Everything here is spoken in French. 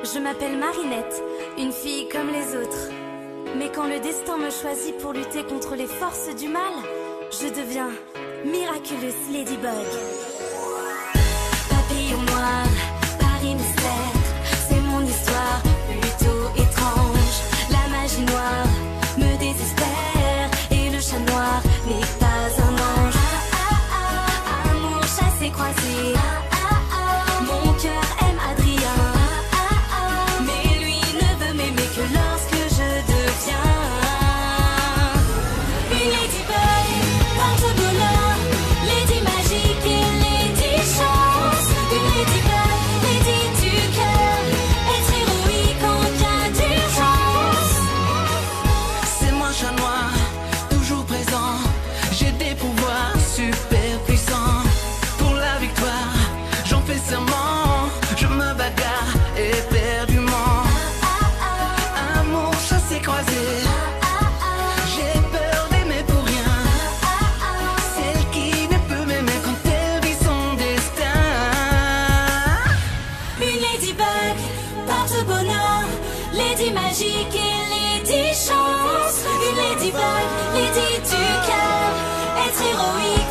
Je m'appelle Marinette, une fille comme les autres. Mais quand le destin me choisit pour lutter contre les forces du mal, je deviens Miraculous Ladybug. Papillon noir, Paris mystère, c'est mon histoire plutôt étrange. La magie noire me désespère et le chat noir n'est pas un ange. Amour chassé croisé, mon cœur aime Adrien, mais lui ne veut m'aimer que lorsque je deviens une ladybug, porte-bonheur, lady magique et lady chance. Une ladybug, lady du cœur, être héroïque en cas d'urgence. C'est moi chat noir, toujours présent. J'ai des pouvoirs super puissants. Pour la victoire, j'en fais serment. Je me bagarre éperdument. Amour chassé croisé, j'ai peur d'aimer pour rien. Celle qui ne peut m'aimer quand elle vit son destin. Une ladybug, porte-bonheur, lady magique et lady chance. Une ladybug, lady du cœur, être héroïque